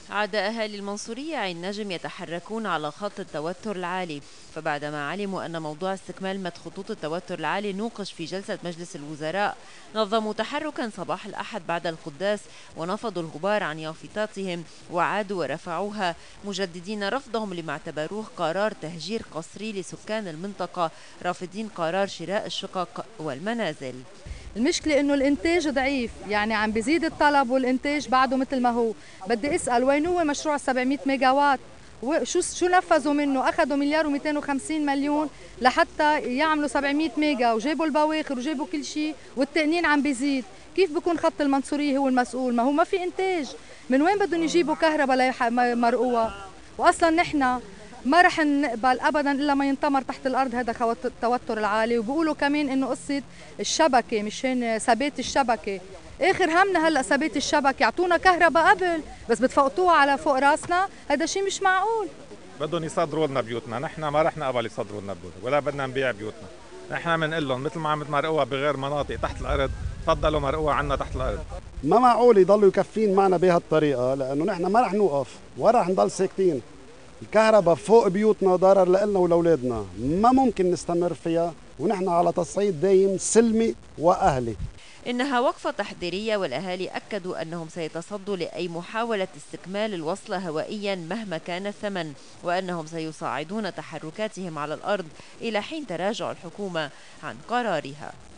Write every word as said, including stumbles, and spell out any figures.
عاد أهالي المنصورية عين نجم يتحركون على خط التوتر العالي، فبعدما علموا أن موضوع استكمال مد خطوط التوتر العالي نوقش في جلسة مجلس الوزراء، نظموا تحركا صباح الأحد بعد القداس ونفضوا الغبار عن يافطاتهم وعادوا ورفعوها، مجددين رفضهم لما اعتبروه قرار تهجير قسري لسكان المنطقة، رافضين قرار شراء الشقق والمنازل. المشكلة إنه الإنتاج ضعيف، يعني عم بيزيد الطلب والإنتاج بعده مثل ما هو. بدي أسأل وين هو مشروع سبعمئة ميجا وات؟ شو شو نفذوا منه؟ أخذوا مليار ومئتين وخمسين مليون لحتى يعملوا سبعمئة ميجا وجابوا البواخر وجابوا كل شيء والتقنين عم بيزيد. كيف بكون خط المنصورية هو المسؤول؟ ما هو ما في إنتاج. من وين بدهم يجيبوا كهرباء ليمرقوها؟ وأصلا نحن ما رح نقبل ابدا الا ما ينطمر تحت الارض هذا التوتر العالي. وبيقولوا كمان انه قصه الشبكه مشان ثبات الشبكه، اخر همنا هلا ثبات الشبكه. اعطونا كهرباء قبل بس بتفوتوها على فوق راسنا، هذا شيء مش معقول. بدهم يصدروا لنا بيوتنا، نحن ما رح نقبل يصدروا لنا بيوتنا ولا بدنا نبيع بيوتنا. نحن بنقول لهم مثل ما عم تمرقوها بغير مناطق تحت الارض، تفضلوا مرقوها عنا تحت الارض. ما معقول يضلوا يكفين معنا بهالطريقه، لانه نحن ما رح نوقف ولا رح نضل ساكتين. الكهرباء فوق بيوتنا ضرر لنا ولأولادنا، ما ممكن نستمر فيها ونحن على تصعيد دايم سلمي وأهلي. إنها وقفة تحذيرية، والأهالي أكدوا أنهم سيتصدوا لأي محاولة استكمال الوصل هوائيا مهما كان الثمن، وأنهم سيصاعدون تحركاتهم على الأرض إلى حين تراجع الحكومة عن قرارها.